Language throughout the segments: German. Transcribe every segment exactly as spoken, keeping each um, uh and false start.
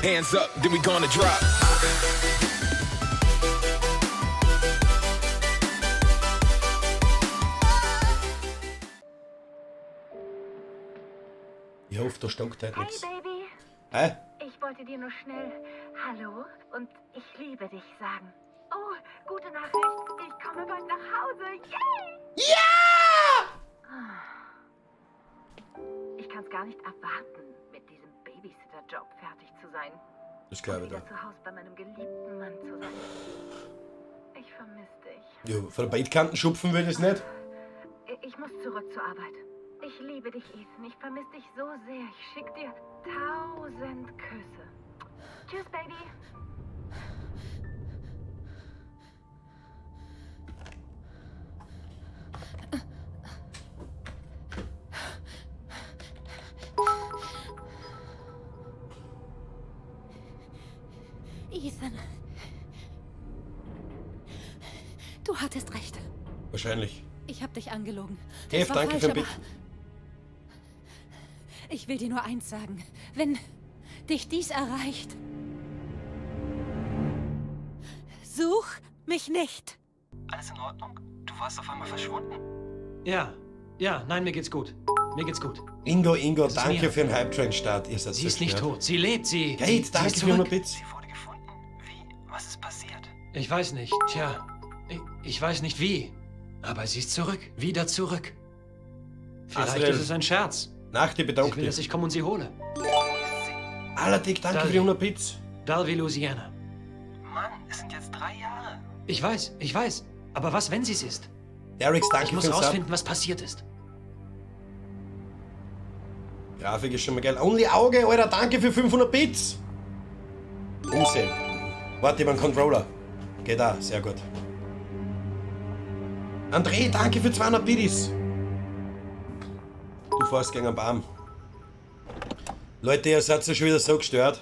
Hands up, then we gonna drop. Ich hoffe, da stockt halt nichts. Hey Baby. Hä? Ich wollte dir nur schnell Hallo und ich liebe dich sagen. Oh, gute Nachricht. Ich komme bald nach Hause. Yay! Ja! Ich kann es gar nicht erwarten, mit diesem Babysitter-Job fertig zu sein. Das glaube ich wieder da. zu Hause bei meinem geliebten Mann zu sein. Ich vermisse dich. Ja, von der Bettkanten schupfen würde ich es nicht. Ich muss zurück zur Arbeit. Ich liebe dich, Ethan. Ich vermisse dich so sehr. Ich schick dir tausend Küsse. Tschüss, Baby. Ethan. Du hattest recht. Wahrscheinlich. Ich habe dich angelogen. Dave, danke falsch, für den aber Bild. ich will dir nur eins sagen. Wenn dich dies erreicht, such mich nicht. Alles in Ordnung? Du warst auf einmal verschwunden. Ja, ja, nein, mir geht's gut. Mir geht's gut. Ingo, Ingo, Das ist danke Mia. für den Hype-Train-Start. Ihr seid Sie ist nicht zerstört. tot. Sie lebt, sie... Kate, sie danke ist für hundert zurück. Bits. Sie wurde gefunden. Wie? Was ist passiert? Ich weiß nicht. Tja, ich, ich weiß nicht wie. Aber sie ist zurück. Wieder zurück. Vielleicht Asriel. ist es ein Scherz. Nach dir Sie bedankt will, dass dich. ich komme und sie hole. Allerdick, danke Dalli. für die hundert Bits. Dalby, Louisiana. Mann, es sind jetzt drei Jahre. Ich weiß, ich weiß. Aber was, wenn sie es ist? Derricks, Ich danke muss für den Sub. rausfinden, was passiert ist. Grafik ist schon mal geil. Only Auge, Alter, danke für fünfhundert Bits. Umsehen. Warte, ich hab einen Controller. Geht da, sehr gut. André, danke für zweihundert Bits. Du fährst gegen einen Baum. Leute, ihr seid ja schon wieder so gestört.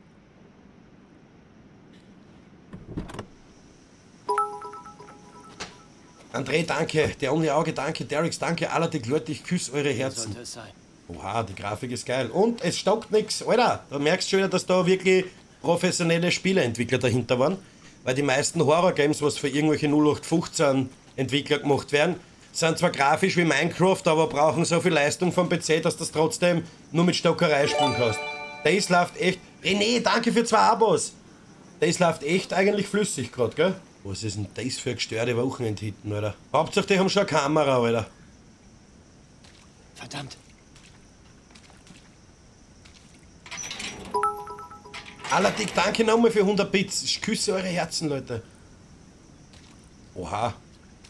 André, danke. Der Only Auge, danke. Derricks, danke. Allerdick, Leute, ich küsse eure Herzen. Sollte es sein. Oha, die Grafik ist geil. Und es stockt nichts. Alter, da merkst du schon wieder, dass da wirklich professionelle Spieleentwickler dahinter waren. Weil die meisten Horror-Games, was für irgendwelche null acht fünfzehn Entwickler gemacht werden, sind zwar grafisch wie Minecraft, aber brauchen so viel Leistung vom P C, dass du das trotzdem nur mit Stockerei spielen kannst. Das läuft echt... René, danke für zwei Abos. Das läuft echt eigentlich flüssig gerade, gell? Was ist denn das für gestörte Wochenendhitten, Alter? Hauptsache, die haben schon eine Kamera, Alter. Verdammt. Allerdick, danke nochmal für hundert Bits. Ich küsse eure Herzen, Leute. Oha.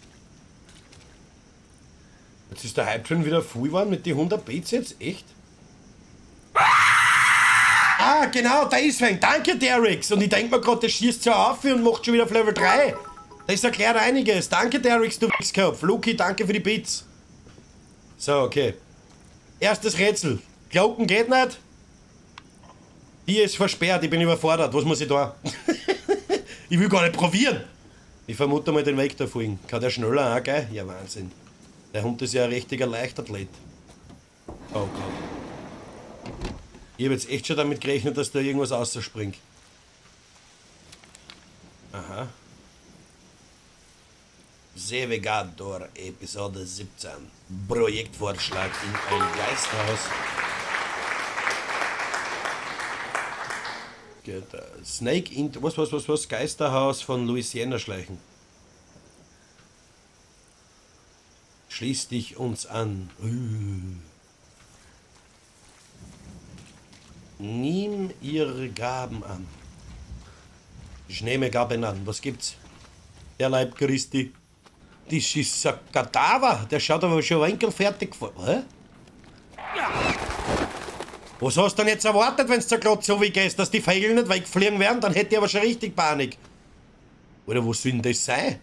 Jetzt ist der Hype schon wieder voll geworden mit den hundert Bits jetzt? Echt? Ah, genau, deswegen. Danke, Derricks. Und ich denke mir gerade, der schießt ja auf und macht schon wieder auf Level drei. Das erklärt einiges. Danke, Derricks, du Wichskopf. Luki, danke für die Bits. So, okay. Erstes Rätsel. Glocken geht nicht. Hier ist versperrt, ich bin überfordert. Was muss ich da? Ich will gar nicht probieren. Ich vermute mal den Weg da folgen. Kann der schneller auch, gell? Ja, Wahnsinn. Der Hund ist ja ein richtiger Leichtathlet. Oh Gott. Ich habe jetzt echt schon damit gerechnet, dass da irgendwas rausspringt. Aha. Sevegador, Episode siebzehn. Projektvorschlag in ein Geisterhaus. Geht, uh, Snake in... Was, was, was, was? Geisterhaus von Louisiana schleichen. Schließ dich uns an. Uh. Nimm ihre Gaben an. Ich nehme Gaben an. Was gibt's? Der Leib Christi. Das ist ein Kadaver. Der schaut aber schon winkelfertig vor. Hä? Was hast du denn jetzt erwartet, wenn du gerade so wie gehst, dass die Vögel nicht wegfliegen werden? Dann hätte ich aber schon richtig Panik. Oder was soll denn das sein?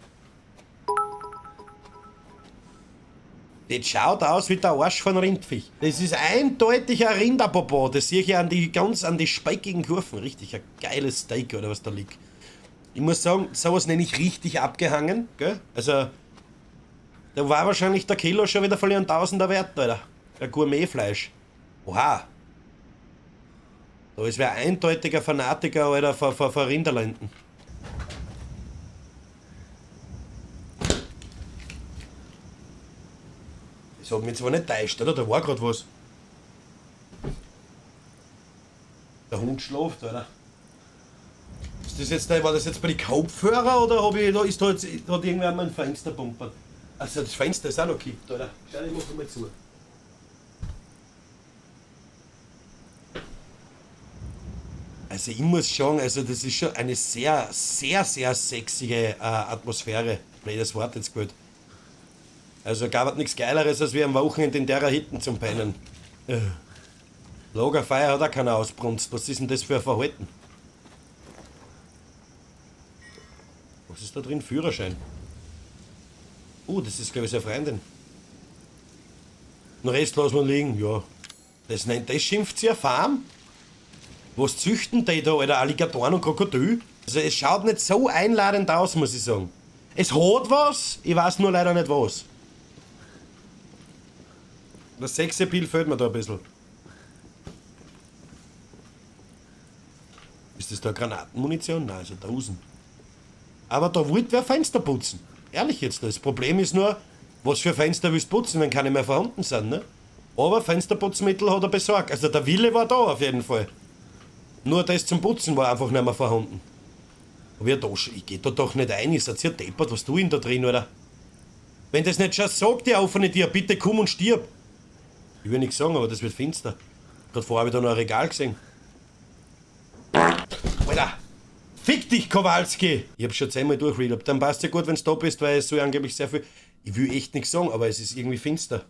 Das schaut aus wie der Arsch von Rindviech. Das ist eindeutig ein Rinderpopo. Das sehe ich an die ganz an die speikigen Kurven. Richtig ein geiles Steak oder was da liegt. Ich muss sagen, sowas nenne ich richtig abgehangen. Gell? Also, da war wahrscheinlich der Kilo schon wieder von ihren Tausender wert, Alter. Ein Gourmetfleisch. Oha. Da ist wer eindeutiger Fanatiker, Alter, von, von, von Rinderlenden. Das hat mich zwar nicht täuscht, oder? Da war gerade was. Der Hund schläft, oder? Ist das jetzt, war das jetzt bei den Kopfhörer oder hab ich, da ist da jetzt, da hat irgendwer mal ein Fenster bumpert? Also das Fenster ist auch noch gekippt, oder? Schau, ich mach mal zu. Also ich muss sagen, also das ist schon eine sehr, sehr, sehr sexige äh, Atmosphäre. Blödes Wort jetzt gut. Also gab es nichts Geileres, als wir am Wochenende in der Hitten zum Pennen. Äh. Lagerfeuer hat auch keiner ausbrunst. Was ist denn das für ein Verhalten? Was ist da drin? Führerschein. Uh, das ist glaube ich seine Freundin. Den Rest lassen wir liegen, ja. Das nennt, das schimpft sie eine Farm? Was züchten die da, Alter? Alligatoren und Krokodil? Also es schaut nicht so einladend aus, muss ich sagen. Es hat was, ich weiß nur leider nicht was. Das Sexappeal fehlt mir da ein bisschen. Ist das da Granatenmunition? Nein, also tausend. Aber da wollte wer Fenster putzen. Ehrlich jetzt, das Problem ist nur, was für Fenster willst du putzen, wenn keine mehr vorhanden sind, ne? Aber Fensterputzmittel hat er besorgt. Also der Wille war da auf jeden Fall. Nur das zum Putzen war einfach nicht mehr vorhanden. Aber ja, da, ich geh da doch nicht rein, ich seid ja deppert, was du ihn da drin, oder? Wenn das nicht schon sagt, die offene Tier, bitte komm und stirb. Ich will nichts sagen, aber das wird finster. Gerade vorher habe ich da noch ein Regal gesehen. Alter! Fick dich, Kowalski! Ich hab's schon zehnmal durchredet. Dann passt ja gut, wenn du da bist, weil es so angeblich sehr viel. Ich will echt nichts sagen, aber es ist irgendwie finster.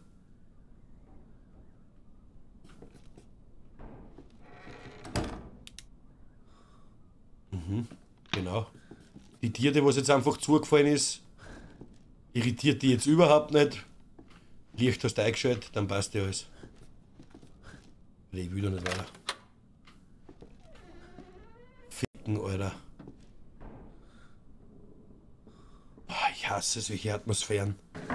Mhm, genau. Die Tiere, die was jetzt einfach zugefallen ist, irritiert die jetzt überhaupt nicht. Licht hast du eingeschaltet, dann passt ja alles. Ich will da nicht weiter. Ficken, Alter. Oh, ich hasse solche Atmosphären.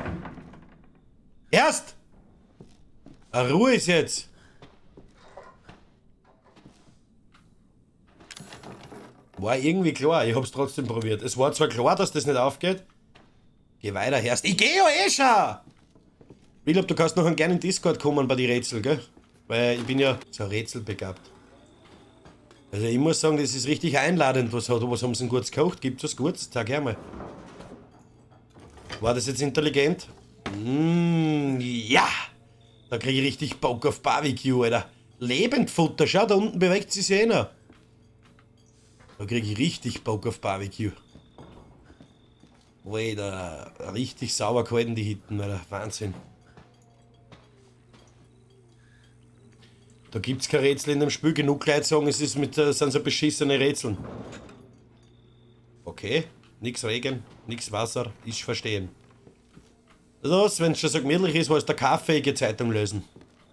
Erst! Ah, Ruhe ist jetzt! War irgendwie klar, ich hab's trotzdem probiert. Es war zwar klar, dass das nicht aufgeht. Geh weiter, Herst. Ich geh ja eh schon! Ich glaub, du kannst noch gerne in Discord kommen bei den Rätsel, gell? Weil ich bin ja so rätselbegabt. Also ich muss sagen, das ist richtig einladend. Was, hat, was haben sie denn Gutes gekocht? Gibt's was Gutes? Sag her mal. War das jetzt intelligent? Mmh, ja! Da krieg ich richtig Bock auf Barbecue, Alter. Lebendfutter, schau, da unten bewegt sich eh noch. Da krieg ich richtig Bock auf Barbecue. Alter, richtig sauber gehalten die Hitten, Alter. Wahnsinn. Da gibt's kein Rätsel in dem Spiel. Genug Leute sagen, es ist mit, sind so beschissene Rätseln. Okay, nix Regen, nix Wasser, ich verstehen. Los, wenn's schon so gemütlich ist, was der kaffeeige Zeitung lösen.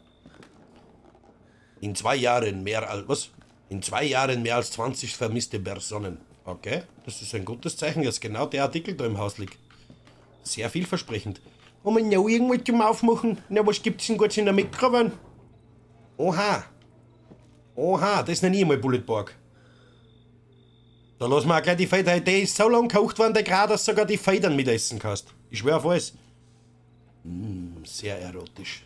In zwei Jahren mehr als, was? In zwei Jahren mehr als zwanzig vermisste Personen. Okay, das ist ein gutes Zeichen, dass genau der Artikel da im Haus liegt. Sehr vielversprechend. Haben wir noch irgendwas zum Aufmachen? Na, was gibt's denn Gutes in der Mikrowelle? Oha. Oha, das ist noch nie einmal Bulletborg. Da lassen wir auch gleich die Federn. Der ist so lang gekocht worden, der gerade, dass du sogar die Federn mitessen kannst. Ich schwör auf alles. Mm, sehr erotisch.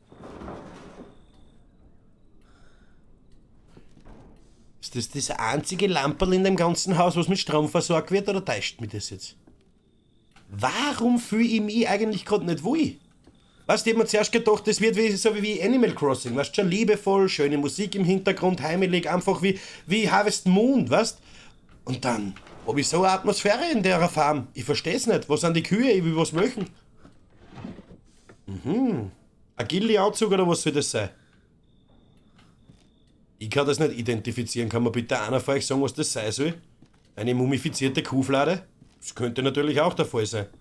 Ist das das einzige Lamperl in dem ganzen Haus, was mit Strom versorgt wird, oder täuscht mich das jetzt? Warum fühle ich mich eigentlich gerade nicht wohl? Weißt du, ich hab mir zuerst gedacht, das wird wie, so wie Animal Crossing, weißt du, schon liebevoll, schöne Musik im Hintergrund, heimelig, einfach wie, wie Harvest Moon, weißt du? Und dann hab ich so eine Atmosphäre in der Farm. Ich versteh's nicht. Was sind die Kühe? Ich will was möchten. Mhm. Ein Gilli-Anzug oder was soll das sein? Ich kann das nicht identifizieren. Kann mir bitte einer von euch sagen, was das sein soll? Eine mumifizierte Kuhflade? Das könnte natürlich auch der Fall sein.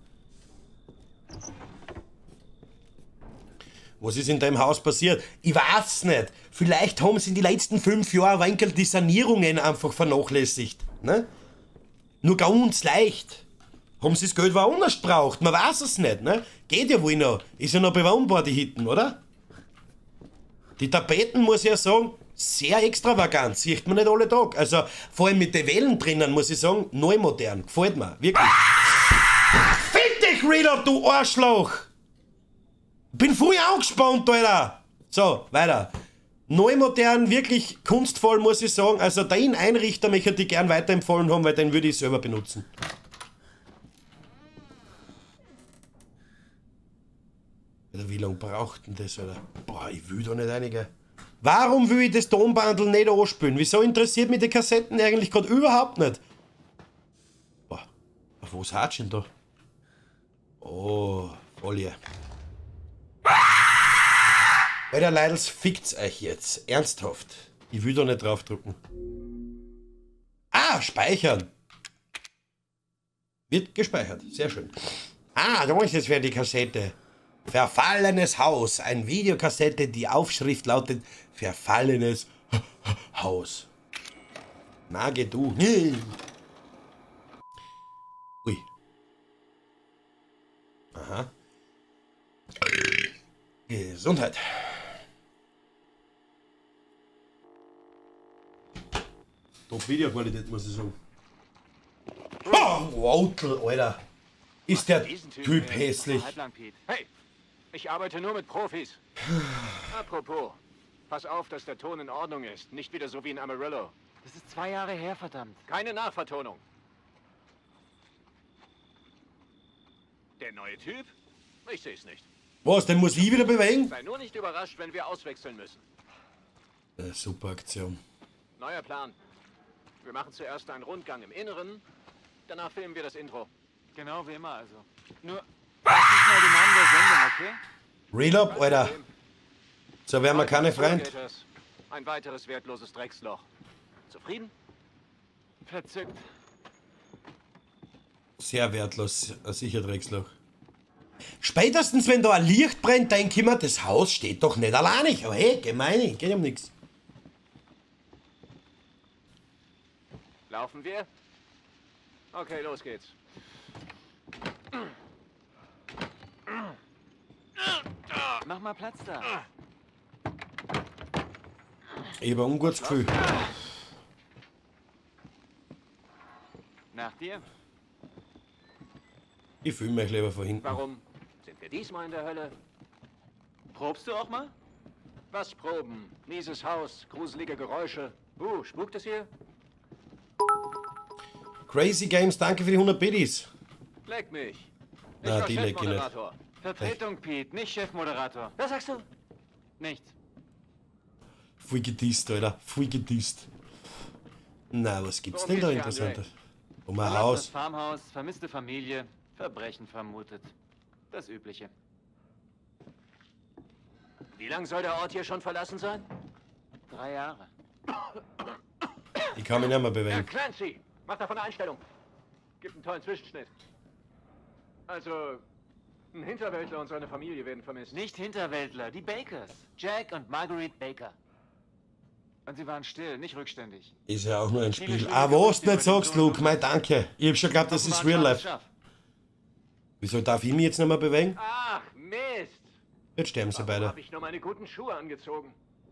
Was ist in deinem Haus passiert? Ich weiß nicht. Vielleicht haben sie in den letzten fünf Jahren ein wenig die Sanierungen einfach vernachlässigt. Ne? Nur ganz leicht. Haben sie das Geld woanders gebraucht? Man weiß es nicht. Ne? Geht ja wohl noch. Ist ja noch bewohnbar, die Hitten, oder? Die Tapeten, muss ich ja sagen, Sehr extravagant, sieht man nicht alle Tag. Also vor allem mit den Wellen drinnen, muss ich sagen, neu modern. Gefällt mir, wirklich. Fick dich, Reader, du Arschloch! Bin voll angespannt, Alter! So, weiter. Neu modern, wirklich kunstvoll, muss ich sagen. Also den Einrichter möchte ich gern weiterempfohlen haben, weil den würde ich selber benutzen. Alter, wie lange braucht denn das, Alter? Boah, ich will da nicht einige. Warum will ich das Tonbandel nicht anspielen? Wieso interessiert mich die Kassetten eigentlich gerade überhaupt nicht? Boah, auf was hat's denn da? Oh, Folie. Alter, Leidels, fickt's euch jetzt. Ernsthaft. Ich will da nicht draufdrücken. Ah, speichern. Wird gespeichert. Sehr schön. Ah, da ist jetzt wieder die Kassette. Verfallenes Haus. Eine Videokassette, die Aufschrift lautet Verfallenes Haus. Na, geh du. Ui. Aha. Gesundheit. Top Videoqualität, muss ich sagen. Oh, Wautel, Alter. Ist der Typ hässlich. Hey, ich arbeite nur mit Profis. Apropos, pass auf, dass der Ton in Ordnung ist. Nicht wieder so wie in Amarillo. Das ist zwei Jahre her, verdammt. Keine Nachvertonung. Der neue Typ? Ich sehe es nicht. Was, den muss ich wieder bewegen? Sei nur nicht überrascht, wenn wir auswechseln müssen. Äh, super Aktion. Neuer Plan. Wir machen zuerst einen Rundgang im Inneren, danach filmen wir das Intro. Genau wie immer also. Nur, sag nicht mal den Namen der Sendung, okay? Real up, Alter. So wären wir keine Freund. Ein weiteres wertloses Drecksloch. Zufrieden? Verzückt. Sehr wertlos, ein sicher Drecksloch. Spätestens wenn da ein Licht brennt, denke ich mir, das Haus steht doch nicht alleine. Aber hey, gemeine, geht um nichts. Laufen wir? Okay, los geht's. Mach mal Platz da. Ich habe ein ungutes Gefühl. Nach dir? Ich fühle mich lieber von hinten. Warum sind wir diesmal in der Hölle? Probst du auch mal? Was proben? Mieses Haus, gruselige Geräusche. Uh, spukt es hier? Crazy Games, danke für die hundert Biddies. Leck mich. Ich Na, war die leck ich nicht. Chefmoderator. Vertretung, Pete, nicht Chefmoderator. Was sagst du? Nichts. Voll gedisst, Alter. Voll gedisst. Na, was gibt's Worum denn da geht's hier, Interessantes? Um ein Verlassenes Haus. Farmhaus, vermisste Familie, Verbrechen vermutet. Das Übliche. Wie lange soll der Ort hier schon verlassen sein? Drei Jahre. Ich kann mich nicht mehr Herr bewegen. Clancy, mach davon eine Einstellung. Gibt einen tollen Zwischenschnitt. Also, ein Hinterwäldler und seine Familie werden vermisst. Nicht Hinterwäldler, die Bakers. Jack und Marguerite Baker. Und sie waren still, nicht rückständig. Ist ja auch nur ein Spiel. Ah, was du nicht sagst, Luke, mein Danke. Ich hab schon geglaubt, das ist Real Life. Wieso darf ich mich jetzt nicht mehr bewegen? Ach, Mist. Jetzt sterben sie Warum beide. habe ich nur meine guten Schuhe angezogen?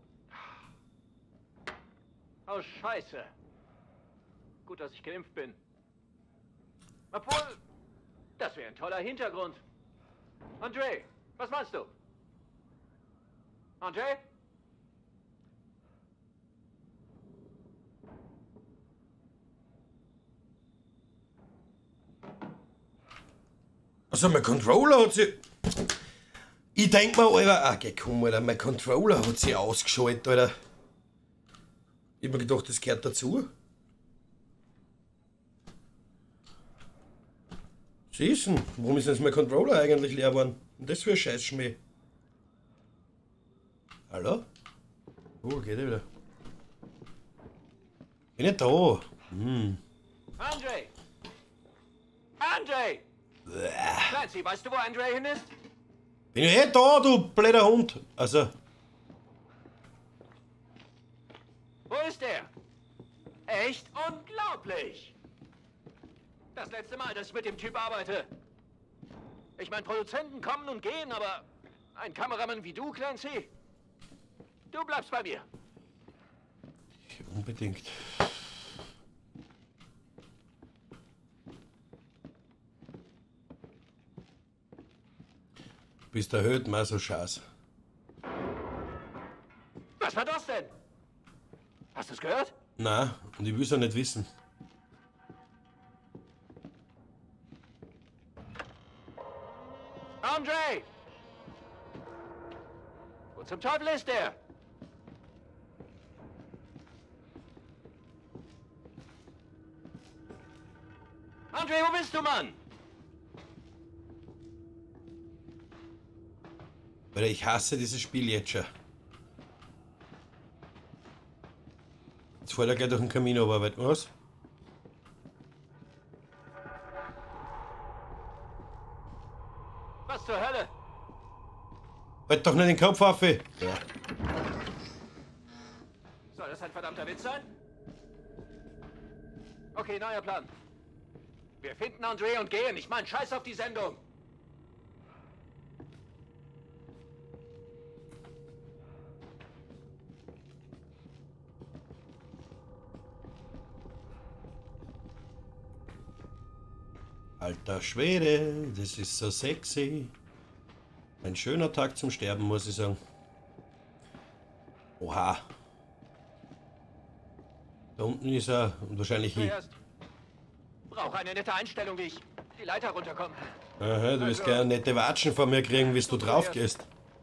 Oh, Scheiße. Gut, dass ich geimpft bin. Obwohl, das wäre ein toller Hintergrund. André, was meinst du? André? Also, mein Controller hat sie. Ich denk mal, Alter. Ah, geh, komm, Alter. Mein Controller hat sie ausgeschaltet, Alter. Ich hab mir gedacht, das gehört dazu. Siehst du, warum ist jetzt mein Controller eigentlich leer geworden? Und das für ein Scheißschmäh. Hallo? Oh, geht er wieder. Bin ich da? Hm. André! André! Clancy, weißt du, wo André hin ist? Bin ich eh da, du blöder Hund. Also. Wo ist er? Echt unglaublich! Das letzte Mal, dass ich mit dem Typ arbeite. Ich meine, Produzenten kommen und gehen, aber ein Kameramann wie du, Clancy, du bleibst bei mir. unbedingt. Bist der Held mal so scheiß. Was war das denn? Hast du es gehört? Na, und ich will's auch nicht wissen. Andre! Wo zum Teufel ist der? Andre, wo bist du, Mann? Weil ich hasse dieses Spiel jetzt schon. Jetzt fällt er gleich durch den Kamin runter, weißt du was? Was zur Hölle? Halt doch nicht den Kopf auf! Ja. Soll das ein verdammter Witz sein? Okay, neuer Plan. Wir finden Andre und gehen. Ich mein, scheiß auf die Sendung. Alter Schwede, das ist so sexy. Ein schöner Tag zum Sterben, muss ich sagen. Oha. Da unten ist er und wahrscheinlich hier. Zuerst. Brauche eine nette Einstellung, wie ich die Leiter runterkomme. Aha, du wirst gerne nette Watschen von mir kriegen, bis du drauf gehst.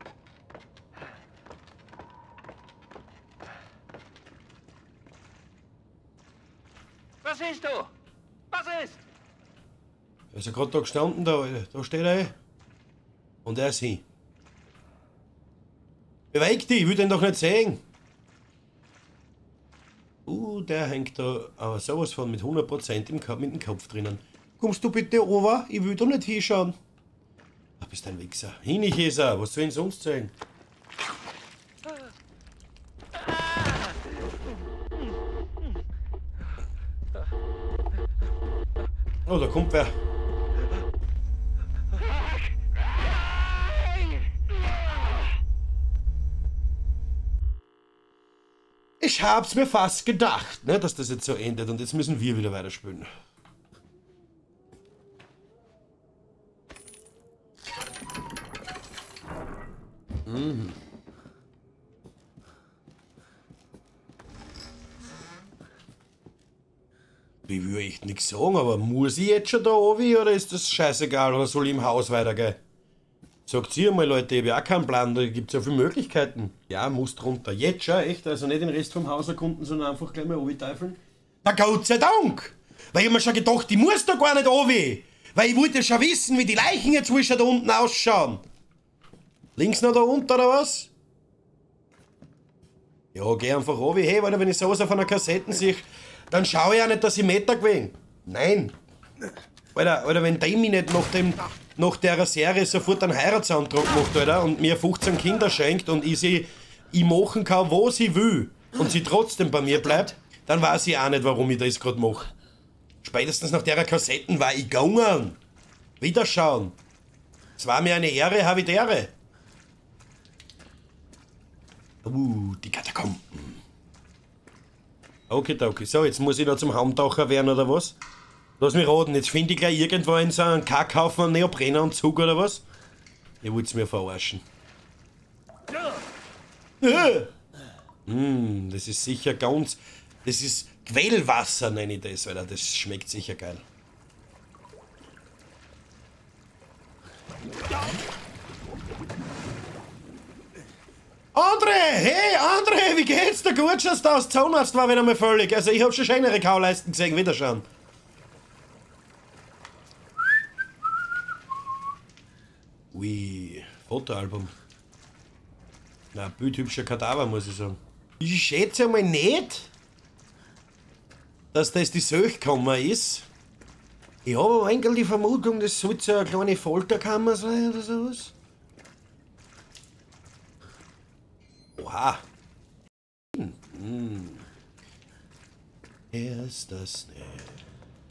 Was siehst du? Was ist? Er ist ja gerade da gestanden, da, da steht er. Und er ist hin. Beweg dich, ich will den doch nicht sehen. Uh, der hängt da aber sowas von mit hundert Prozent im Kopf, mit dem Kopf drinnen. Kommst du bitte over? Ich will da nicht hinschauen. Ach, bist ein Wichser. Hinig ist er, was soll ihn sonst sagen? Oh, da kommt wer. Ich hab's mir fast gedacht, ne, dass das jetzt so endet und jetzt müssen wir wieder weiterspielen. Mhm. Ich will echt nichts sagen, aber muss ich jetzt schon da oben oder ist das scheißegal oder soll ich im Haus weitergehen? Sagt ihr mal, Leute, ich habe auch keinen Plan, da gibt es ja viele Möglichkeiten. Ja, musst runter. Jetzt schon, echt? Also nicht den Rest vom Haus erkunden, sondern einfach gleich mal runterteifeln. Na Gott sei Dank! Weil ich hab mir schon gedacht, ich muss da gar nicht runter. Weil ich wollte schon wissen, wie die Leichen jetzt wohl schon da unten ausschauen. Links noch da unten, oder was? Ja, geh einfach runter. Hey, weil wenn ich sowas auf einer Kassette sehe, dann schaue ich auch nicht, dass ich Meter gewinne. Nein. Alter, Alter, wenn der mich nicht nach, dem, nach der Serie sofort einen Heiratsantrag macht, Alter, und mir fünfzehn Kinder schenkt und ich sie ich machen kann, was ich will, und sie trotzdem bei mir bleibt, dann weiß ich auch nicht, warum ich das gerade mache. Spätestens nach der Kassetten war ich gegangen. Wiederschauen. Es war mir eine Ehre, Havidere. Uh, die Katakomben. Okay, okay. So, jetzt muss ich da zum Haumtaucher werden, oder was? Lass mich raten, jetzt finde ich gleich irgendwo in so einem Kackhaufen einen Neoprenanzug, oder was? Ihr wollt's mir verarschen. Äh. Mm, das ist sicher ganz... Das ist Quellwasser, nenne ich das, Alter. Das schmeckt sicher geil. Andre! Hey, Andre! Wie geht's dir? Gut, schaust du aus? Zahnarzt war wieder mal völlig. Also ich hab schon schönere Kauleisten gesehen. Wiederschauen. Ui, Fotoalbum. Na, bildhübscher Kadaver, muss ich sagen. Ich schätze mal nicht, dass das die Söchkammer ist. Ich habe aber eigentlich die Vermutung, das sollte so eine kleine Folterkammer sein oder sowas. Oha. Hm. Erst das nicht.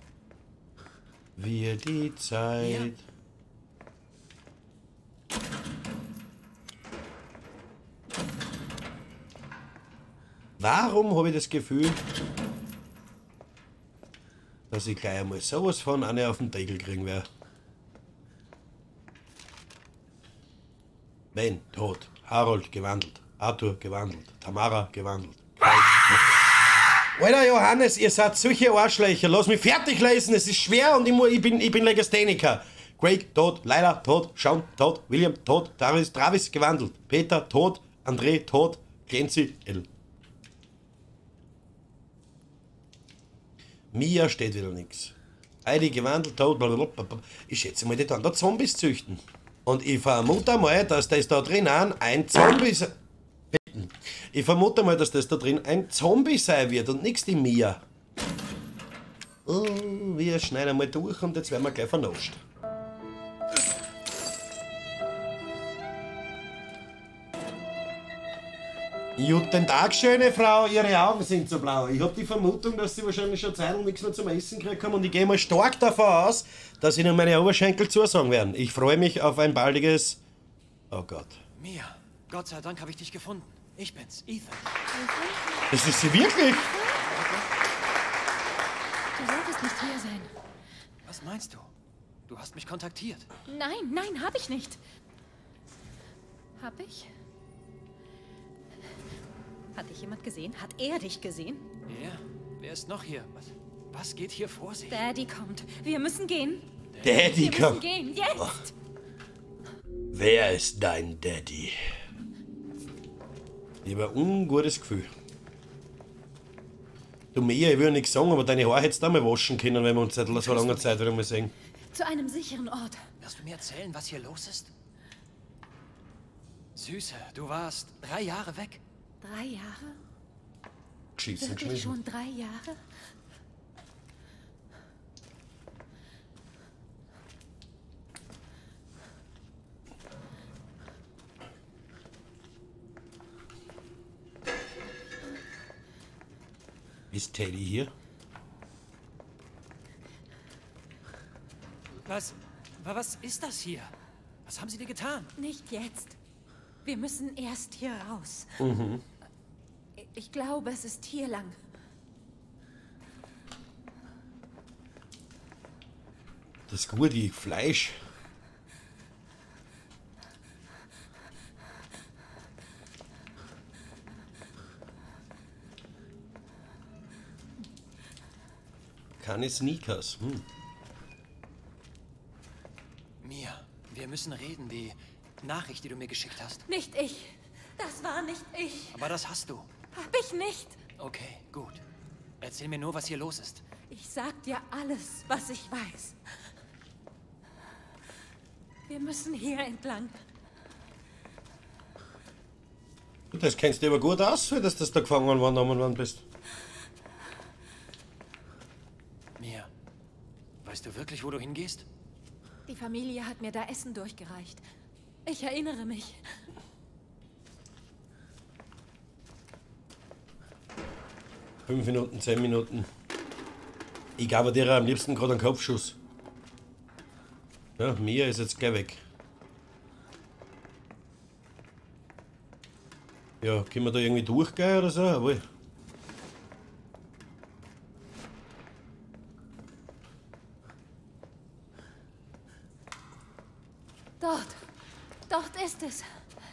Wir die Zeit. Ja. Warum habe ich das Gefühl, dass ich gleich einmal sowas von eine auf den Deckel kriegen werde? Ben, tot. Harold, gewandelt. Arthur, gewandelt. Tamara, gewandelt. Alter Johannes, ihr seid solche Arschlöcher. Lass mich fertig lesen, es ist schwer und ich, mu- ich, bin, ich bin Legastheniker. Craig, tot. Leila, tot. Sean, tot. William, tot. Travis, Travis, gewandelt. Peter, tot. André, tot. Clancy, L. Mia steht wieder nix. Heidi, gewandelt, tot. Blablabla. Ich schätze mal, die dann da Zombies züchten. Und ich vermute mal, dass das da drin ein Zombie sein... Ich vermute mal, dass das da drin ein Zombie sein wird und nichts die Mia. Oh, wir schneiden mal durch und jetzt werden wir gleich vernascht. Guten Tag, schöne Frau, Ihre Augen sind so blau. Ich habe die Vermutung, dass Sie wahrscheinlich schon Zeit und nichts mehr zum Essen gekriegt haben und ich gehe mal stark davon aus, dass Ihnen meine Oberschenkel zusagen werden. Ich freue mich auf ein baldiges... Oh Gott. Mia, Gott sei Dank habe ich dich gefunden. Ich bin's, Ethan. Das ist sie wirklich? Du solltest nicht hier sein. Was meinst du? Du hast mich kontaktiert. Nein, nein, hab ich nicht. Hab ich? Hat dich jemand gesehen? Hat er dich gesehen? Ja, wer ist noch hier? Was, was geht hier vor sich? Daddy kommt. Wir müssen gehen. Daddy Wir müssen kommt. gehen, jetzt! Wer ist dein Daddy? Ich habe ein ungutes Gefühl. Du Mia, ich will nichts sagen, aber deine Haare hättest du auch mal waschen können, wenn wir uns seit so langer Zeit wieder mal sehen. Zu einem sicheren Ort. Wirst du mir erzählen, was hier los ist? Süße, du warst drei Jahre weg. Drei Jahre? Geschissen Wirklich geschmissen. schon drei Jahre? Ist Teddy hier? Was, wa- was ist das hier? Was haben sie dir getan? Nicht jetzt. Wir müssen erst hier raus. Mhm. Ich glaube, es ist hier lang. Das gute Fleisch. Keine Sneakers. Hm. Mia, wir müssen reden. Die Nachricht, die du mir geschickt hast. Nicht ich. Das war nicht ich. Aber das hast du. Hab ich nicht. Okay, gut. Erzähl mir nur, was hier los ist. Ich sag dir alles, was ich weiß. Wir müssen hier entlang. Das kennst du aber gut aus, dass du da gefangen worden bist. Mia, weißt du wirklich, wo du hingehst? Die Familie hat mir da Essen durchgereicht. Ich erinnere mich. Fünf Minuten, zehn Minuten. Ich gab dir am liebsten gerade einen Kopfschuss. Ja, Mia ist jetzt gleich weg. Ja, können wir da irgendwie durchgehen oder so? Jawohl. Dort. Dort ist es.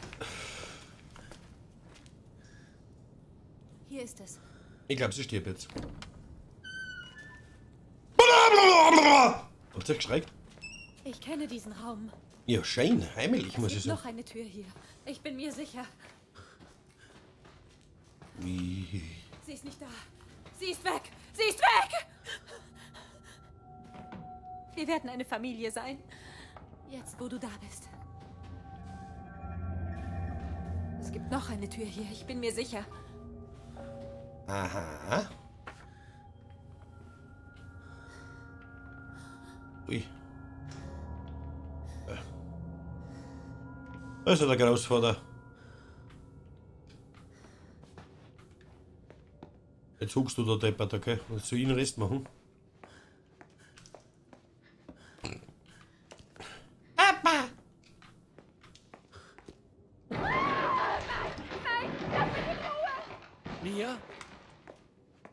Hier ist es. Ich glaube, sie stirbt jetzt. Habt ihr geschreckt? Ich kenne diesen Raum. Ja, schön, heimelig, muss Es ich gibt sagen. noch eine Tür hier. Ich bin mir sicher. Wie? Sie ist nicht da. Sie ist weg. Sie ist weg. Wir werden eine Familie sein. Jetzt, wo du da bist. Es gibt noch eine Tür hier. Ich bin mir sicher. Aha. Ui. Ja. Also der Großvater. Jetzt huckst du da deppert, okay? Willst du ihn Rest machen? Papa! Mia?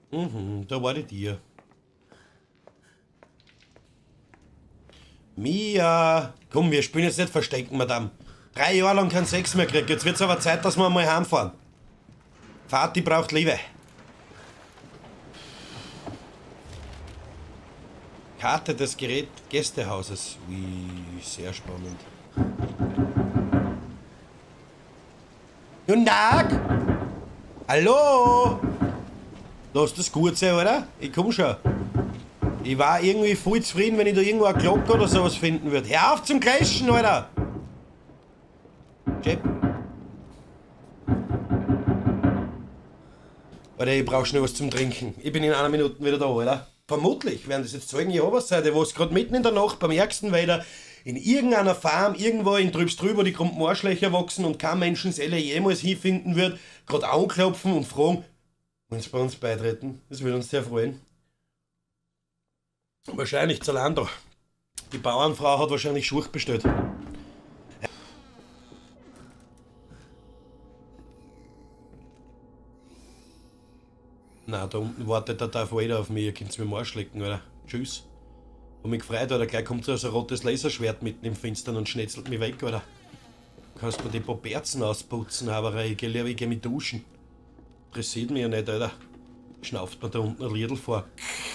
Mhm, da war die Tier. Mia! Komm, wir spielen jetzt nicht Verstecken, Madame. Drei Jahre lang keinen Sex mehr gekriegt. Jetzt wird's aber Zeit, dass wir mal heimfahren. Vati braucht Liebe. Karte des Gerät Gästehauses. Ui, sehr spannend. Guten Tag! Hallo! Lass das gut sein, oder? Ich komm schon. Ich war irgendwie voll zufrieden, wenn ich da irgendwo eine Glocke oder sowas finden würde. Hör auf zum Kreischen, Alter! Chip. Alter, ich brauch schnell was zum Trinken. Ich bin in einer Minute wieder da, Alter. Vermutlich werden das jetzt Zeugen Jehovas sein, wo es gerade mitten in der Nacht beim ärgsten Wetter in irgendeiner Farm, irgendwo in Trübs drüber, die kommt Marschlöcher wachsen und kein Menschenseele jemals hinfinden wird, gerade anklopfen und fragen, wollen Sie bei uns beitreten? Das würde uns sehr freuen. Wahrscheinlich Zalando. Die Bauernfrau hat wahrscheinlich Schurch bestellt. Na, da unten wartet der Darth Vader auf mich, ihr könnt's mir am Arsch lecken, oder? Tschüss. Und mich gefreut, oder? Gleich kommt so ein rotes Laserschwert mitten im Finstern und schnetzelt mich weg, oder? Du kannst mir die Poperzen ausputzen, aber ich geh lieber, ich geh mich duschen. Interessiert mich ja nicht, Alter. Schnauft mir da unten ein Liedl vor.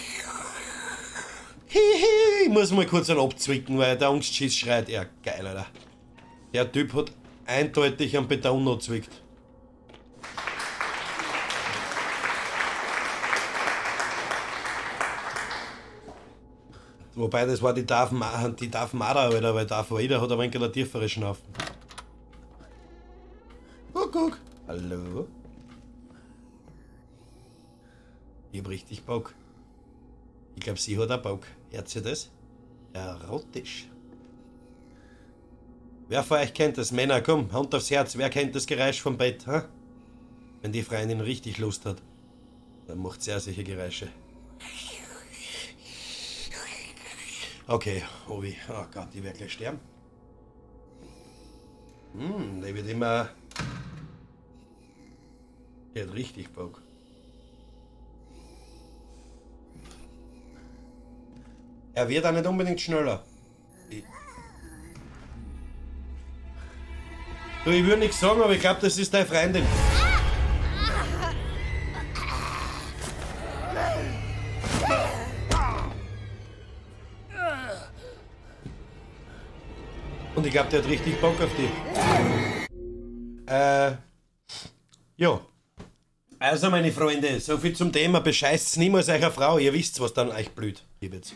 Hihi, ich muss mal kurz einen abzwicken, weil der Angstschiss schreit. Ja, geil, Alter. Der Typ hat eindeutig am Beton noch zwickt. Wobei, das war die Darth Ma die Darth Mara, Alter, weil Darth Vader hat aber einen tieferen Schnaufen. Guck, guck. Hallo? Ich hab richtig Bock. Ich glaub, sie hat auch Bock. Hört ihr das? Erotisch. Wer von euch kennt das? Männer, komm, Hand aufs Herz. Wer kennt das Geräusch vom Bett? Ha? Wenn die Freundin richtig Lust hat, dann macht sie auch solche Geräusche. Okay, Obi. Oh Gott, die wird gleich sterben. Hm, der wird immer... Der hat richtig Bock. Er wird auch nicht unbedingt schneller. Ich, du, ich würde nichts sagen, aber ich glaube, das ist deine Freundin. Und ich glaube, der hat richtig Bock auf dich. Äh, ja. Also, meine Freunde, so viel zum Thema. Bescheißt's niemals eurer Frau. Ihr wisst, was dann euch blüht. Gib jetzt.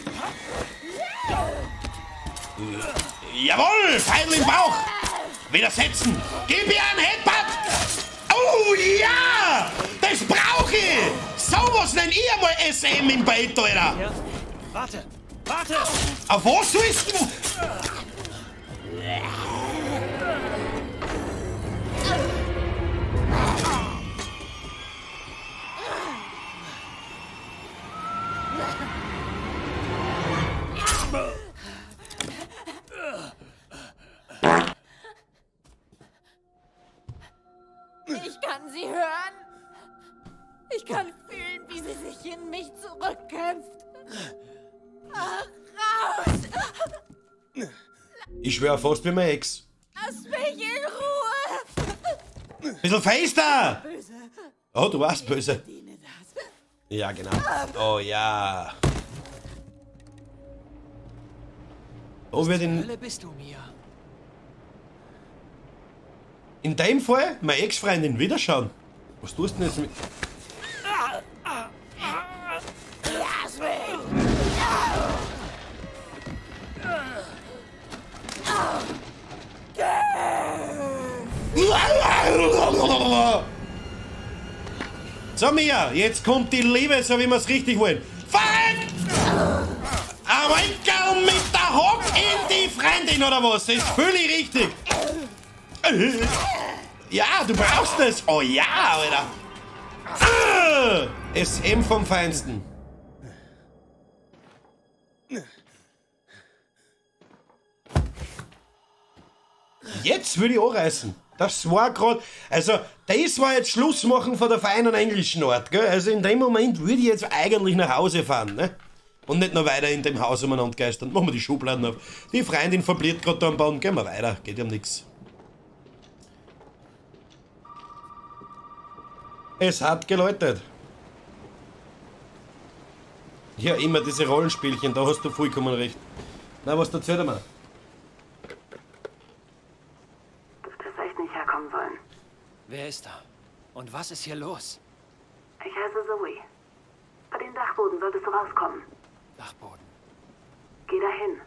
Jawohl! Pfeil im Bauch! Widersetzen! Gib ihr einen Headbutt! Oh ja! Das brauche ich! Sowas nenn ich einmal S M im Bett, Alter! Ja. Warte! Warte! Auf was willst du? Ich kann sie hören. Ich kann fühlen, wie sie sich in mich zurückkämpft. Ach, raus! Ich schwör fast wie mein Ex. Lass mich in Ruhe! Bisschen fester! Böse. Oh, du warst böse. Ich verdiene das. Ja, genau. Oh ja. Oh, wird in, Hölle bist du, Mia. in dem Fall meine Ex-Freundin wieder schauen. Was tust du denn jetzt mit... Lass mich! So, Mia, jetzt kommt die Liebe, so wie wir es richtig wollen. Fuck! Aber ich komm mit der Hock in die Freundin, oder was? Das fühle ich richtig. Ja, du brauchst es. Oh ja, Alter. S M vom Feinsten. Jetzt würde ich anreißen. Das war gerade, also das war jetzt Schlussmachen von der feinen englischen Art, gell? Also in dem Moment würde ich jetzt eigentlich nach Hause fahren, ne? Und nicht noch weiter in dem Haus umeinander geistern. Machen wir die Schubladen auf. Die Freundin verbliert gerade da am Baum, gehen wir weiter, geht ja um nichts. Es hat geläutet. Ja, immer diese Rollenspielchen, da hast du vollkommen recht. Na, was erzählt er mir? Das echt nicht herkommen sollen. Wer ist da? Und was ist hier los? Ich heiße Zoe. Bei den Dachboden solltest du rauskommen. Dachboden. Geh dahin.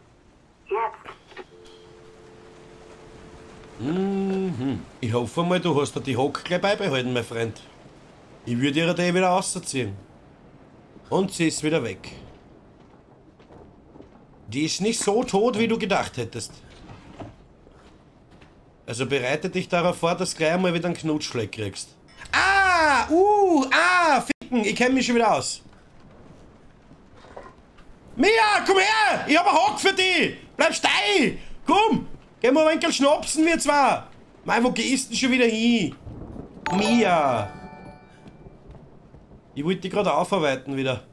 Jetzt. Mhm. Ich hoffe mal, du hast dir die Hock gleich beibehalten, mein Freund. Ich würde ihr die wieder ausziehen. Und sie ist wieder weg. Die ist nicht so tot, wie du gedacht hättest. Also bereite dich darauf vor, dass du gleich einmal wieder einen Knutschfleck kriegst. Ah! Uh! Ah! Ficken! Ich kenne mich schon wieder aus. Mia, komm her! Ich hab einen Hock für dich! Bleib steil! Komm! Gehen wir ein wenig schnapsen, wir zwei! Mei, wo gehst du denn schon wieder hin? Mia! Ich wollte dich gerade aufarbeiten wieder.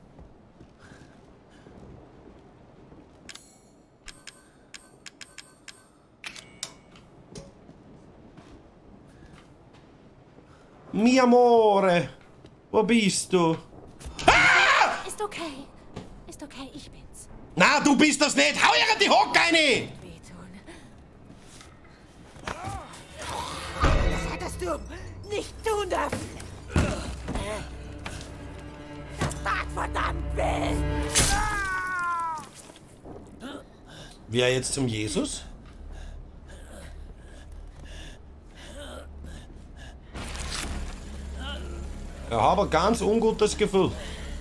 Mi amore! Wo bist du? Ah! Ist okay. Ist okay, ich bin's. Na, du bist das nicht! Hau ihr die Hock rein! Wehtun. Das hättest du nicht tun dürfen. Das tat verdammt weh. Wer jetzt zum Jesus? Ich habe ein ganz ungutes Gefühl.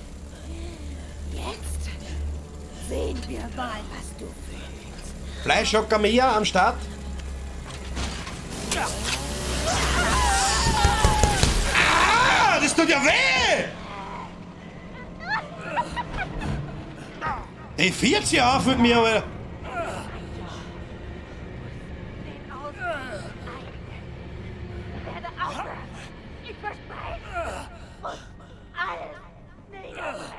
Jetzt sehen wir mal, was du willst. Fleischhocker Mia am Start. Ah, das tut ja weh! Die vierzig auf mit mir, aber. Ich verspreche. Und alles niederbrennen.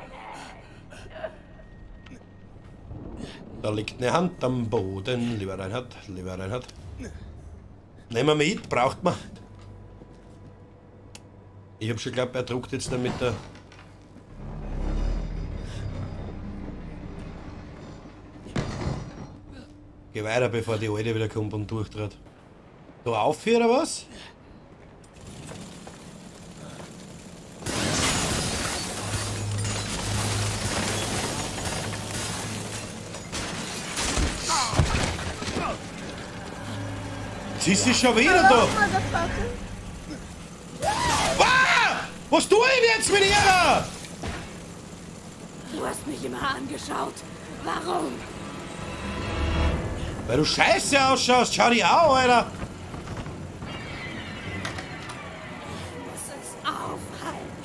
Da liegt eine Hand am Boden. Lieber Reinhard, lieber Reinhard. Nehmen wir mit, braucht man. Ich hab schon geglaubt, er druckt jetzt damit der. Geh weiter, bevor die Alte wieder kommt und durchtritt. Da auf oder was? Sie ist schon wieder da! Ah! Was tue ich jetzt mit ihr? Du hast mich immer angeschaut. Warum? Weil du scheiße ausschaust, schau dich an, Alter! Ich muss es aufhalten.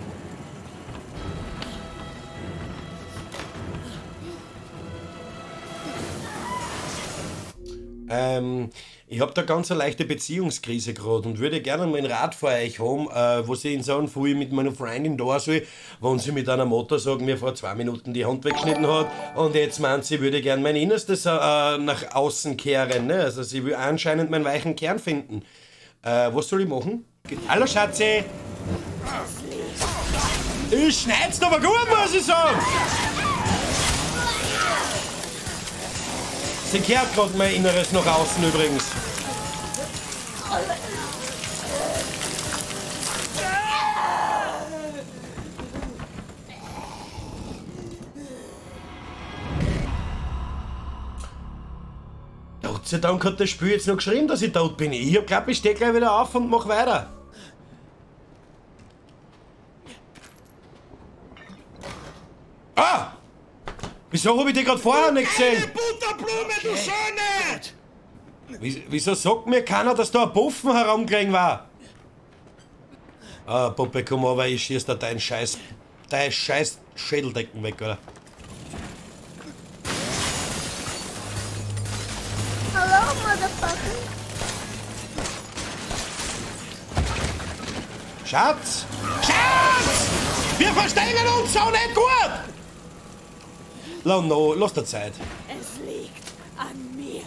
Ähm, ich hab da ganz eine leichte Beziehungskrise gerade und würde gerne mal einen Rat vor euch haben, äh, wo sie in so einem Fall mit meiner Freundin da soll, wenn sie mit einer Mutter sagt, mir vor zwei Minuten die Hand weggeschnitten hat und jetzt meint sie, würde gerne mein Innerstes äh, nach außen kehren, ne? Also sie will anscheinend meinen weichen Kern finden. Äh, was soll ich machen? Hallo Schatzi! Ich schneid's aber gut, muss ich sagen! Sie kehrt gerade mein Inneres nach außen übrigens. Gott sei Dank hat das Spiel jetzt noch geschrieben, dass ich tot bin. Ich hab geglaubt, ich steh gleich wieder auf und mach weiter. Ah! Wieso habe ich die gerade vorher nicht gesehen? Eine Butterblume, du Schöne! Wie, wieso sagt mir keiner, dass da ein Puffen herumgelegen war? Ah, Puppe, komm aber, ich schieß da dein Scheiß, dein Scheiß Schädeldecken weg, oder? Hallo, Motherfucker. Schatz! Schatz! Wir verstehen uns so nicht gut! Lass no, lass der Zeit. Es liegt an mir.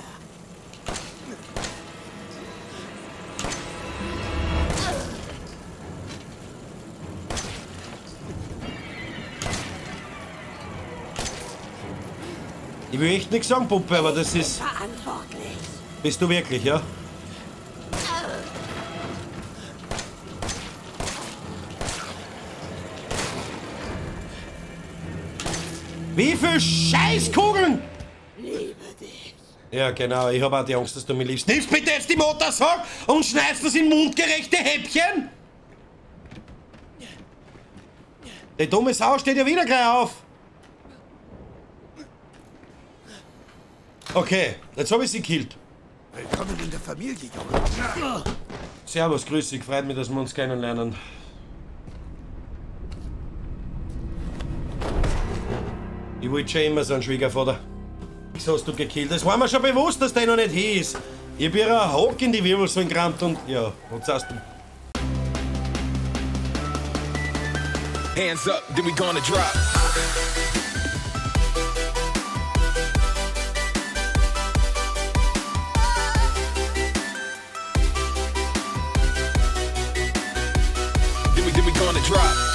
Ich will echt nichts sagen, Puppe, aber das ist... Verantwortlich. Bist du wirklich, ja? Wie viel Scheißkugeln? Liebe dich. Ja, genau. Ich habe auch die Angst, dass du mich liebst. Nimmst bitte jetzt die Motorsag und schneidest das in mundgerechte Häppchen? Die dumme Sau steht ja wieder gleich auf. Okay, jetzt habe ich sie gekillt. Willkommen in der Familie, Junge. Servus, grüß dich. Freut mich, dass wir uns kennenlernen. Ich wollte schon immer so einen Schwiegervater. Wieso hast du gekillt? Das war mir schon bewusst, dass der noch nicht hieß. Ich hab ihr einen Hack in die Wirbelsäule gerammt und ja, was sagst du? Hands up, then we gonna drop. Then we, then we gonna drop.